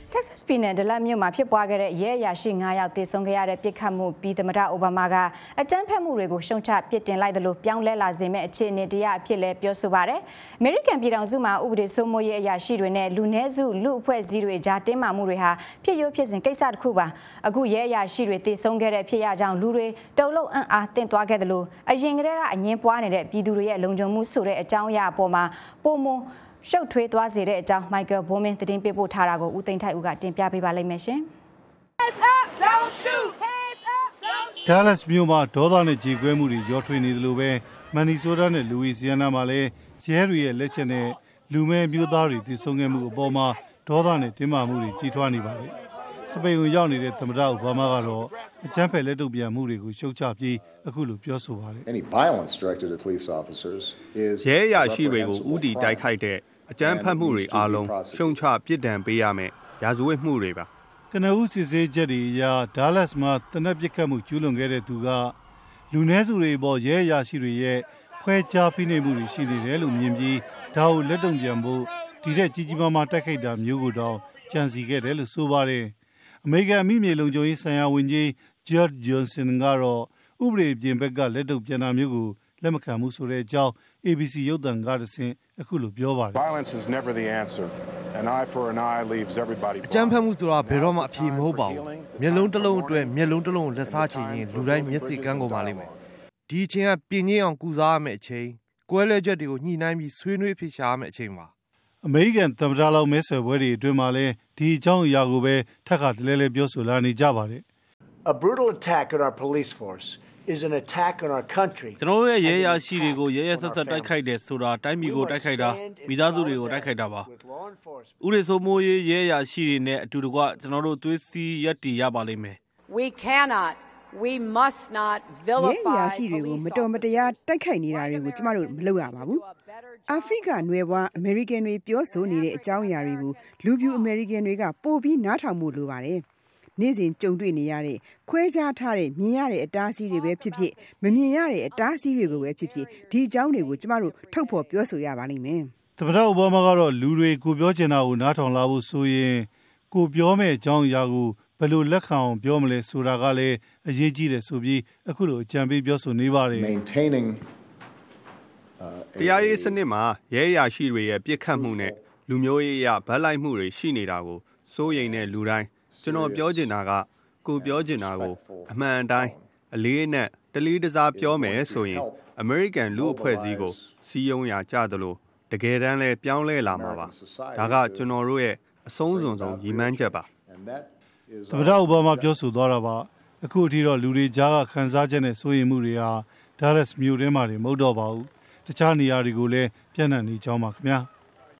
Texas ပြည်နယ်ဒလတ်မြို့မှာဖြစ်ပွားခဲ့တဲ့ရဲအရာရှိ9ယောက်သေဆုံးခဲ့ရတဲ့ပြစ်ခတ်မှုပြီးသမ္မတအိုဘားမားကအကြမ်းဖက်မှုတွေကိုရှုံချပစ်တင်လိုက်တယ်လို့ပြောင်းလဲလာစေမဲ့အခြေအနေတရားအဖြစ်လဲပြောဆိုပါတယ်။အမေရိကန်ပြည်ထောင်စုမှာဥပဒေစိုးမိုးရေးအရာရှိတွေနဲ့လူနည်းစုလူအဖွဲ့အစည်းတွေကြားတင်းမာမှုတွေဟာဖြစ်ရိုးဖြစ်စဉ်ကိစ္စတစ်ခုပါ။အခုရဲအရာရှိတွေသေဆုံးခဲ့တဲ့ဖြစ်ရကြောင်းလူတွေတုံ့လုံအံ့အားသင့်သွားခဲ့တယ်လို့အရင်ကတည်းကအငင်းပွားနေတဲ့ပြည်သူတွေရဲ့လုံခြုံမှုဆိုတဲ့အကြောင်းအရာအပေါ်မှာပုံမရှုပ်ထွေးသွားစေတဲ့အကြောင်း Michael Bowman သတင်းပေးပို့ထားတာကိုဦးသိန်းထိုက်ဦးကတင်ပြပေးပါလိမ့်မယ်ရှင်။ Dallas မြို့မှာဒေါသနဲ့ကြေကွဲမှုတွေရောထွေးနေတယ်လို့ပဲ Minnesota နဲ့ Louisiana မှာလည်းရဲတွေရဲ့လက်ချက်နဲ့လူမဲမျိုးသားတွေတည်ဆုံခဲ့မှုအပေါ်မှာဒေါသနဲ့တင်းမာမှုတွေကြီးထွားနေပါတယ်။စပိန်ကိုရောက်နေတဲ့သမ္မတအိုဘားမားကတော့အကြမ်းဖက်လက်တုံ့ပြန်မှုတွေကိုရှုတ်ချပြီးအခုလိုပြောဆိုပါတယ်။ရဲအရာရှိတွေကိုဥတီတိုက်ခိုက်တဲ့အကြမ်းဖက်မှုတွေအားလုံးရှုံချပြစ်ဒဏ်ပေးရမယ်ရာဇဝတ်မှုတွေပါကနဦးစစ်ဆေးချက်တွေအရ Dallas မှာတနက်ပစ်ခတ်မှုကျူးလွန်ခဲ့တဲ့သူကလူနည်းစုတွေပေါ်ရဲအရာရှိတွေရဲ့ဖွဲခြားဖိနှိပ်မှုတွေရှိနေတယ်လို့မြင်ပြီးဒါကိုလက်တုံ့ပြန်ဖို့ဒီတဲ့ကြီးကြီးမားမားတိုက်ခိုက်တာမျိုးကိုတောင်ကြံစီခဲ့တယ်လို့ဆိုပါတယ်အမေရိကန်အမိမြေလုံခြုံရေးဆိုင်ရာဝန်ကြီး George Johnson ကတော့ဥပဒေပြင်ဘက်ကလက်တုံ့ပြန်တာမျိုးကိုလက်မခံမှုဆိုတဲ့အကြောင်း ABC ရုပ်သံကားတစ်ဆင့်အခုလိုပြောပါတယ်အကြမ်းဖက်မှုဆိုတာဘယ်တော့မှအဖြေမဟုတ်ပါဘူးမျက်လုံးတစ်လုံးအတွက်မျက်လုံးတစ်လုံးလက်စားချင်ရင်လူတိုင်းမျက်စိကန်းကုန်ပါလိမ့်မယ်ဒီအချိန်ကပြင်းငင်းအောင်ကုစားရမယ့်အချိန်ကွဲလဲချက်တွေကိုညှိနှိုင်းပြီးဆွေးနွေးဖြေရှာရမယ့်အချိန်ပါအမေရိကန်သမ္မတလောင်းမဲဆွယ်ပွဲတွေအတွင်းမှာလည်းဒီအကြောင်းအရာကိုပဲထပ်ခါတလဲလဲပြောဆိုလာနေကြပါတယ် A brutal attack on our police force is an attack on our country ကျွန်တော်ရဲ့ရဲရရှိတွေကိုရဲရဲဆက်ဆက်တိုက်ခိုက်တယ်ဆိုတာတိုင်းပြည်ကိုတိုက်ခိုက်တာမိသားစုတွေကိုတိုက်ခိုက်တာပါဥပဒေစိုးမိုးရေးရဲရရှိတွေနဲ့အတူတကွကျွန်တော်တို့သွေးစည်းရပ်တည်ရပါလိမ့်မယ် We must not vilify ရဲရရှိတွေကိုမတော်မတရားတိုက်ခိုက်နေတာတွေကိုကျမတို့မလုပ်ရပါဘူးအာဖရိကနွယ်ဘွားအမေရိကန်တွေပြောဆိုနေတဲ့အကြောင်းအရာတွေကိုလူပြူအမေရိကန်တွေကပို့ပြီးနားထောင်မှုလိုပါတယ်နေ့စဉ်ကြုံတွေ့နေရတဲ့ခွဲခြားထားတဲ့မြင်ရတဲ့အတားအဆီးတွေပဲဖြစ်ဖြစ်မမြင်ရတဲ့အတားအဆီးတွေကိုပဲဖြစ်ဖြစ်ဒီအကြောင်းတွေကိုကျမတို့ထုတ်ဖော်ပြောဆိုရပါလိမ့်မယ်သမ္မတအိုဘားမားကတော့လူတွေကိုပြောချင်တာကိုနားထောင်လာဖို့ဆိုရင်ကိုပြောမဲ့အကြောင်းအရာကိုဘယ်လိုလက်ခံအောင်ပြောမလဲဆိုတာကလည်းအရေးကြီးတယ်ဆိုပြီးအခုလိုအကြံပေးပြောဆိုနေပါတယ်တရားရေးစနစ်မှာရဲအရာရှိတွေရဲ့ပြစ်ခတ်မှုနဲ့လူမျိုးရေးအရဗတ်လိုက်မှုတွေရှိနေတာကိုစိုးရိမ်တဲ့လူတိုင်းကျွန်တော်ပြောချင်တာကကိုပြောချင်တာကိုအမှန်အတိုင်းအလေးနဲ့တလီတစားပြောမယ်ဆိုရင်အမေရိကန်လူအဖွဲ့အစည်းကိုစီးယုံရကြသလိုတကယ်တမ်းလဲပြောင်းလဲလာမှာပါဒါကကျွန်တော်တို့ရဲ့အဆုံးစွန်ဆုံးရည်မှန်းချက်ပါသမ္မတအိုဘားမားပြောဆိုသွားတာပါအခုအထိတော့လူတွေကြားကခံစားချက်နဲ့စိုးရိမ်မှုတွေဟာ Dallas မြို့ထဲမှာမဟုတ်တော့ပါဘူးတခြားနေရာတွေကိုလည်းပြန့်နှံ့နေကြောင်းပါခင်ဗျာ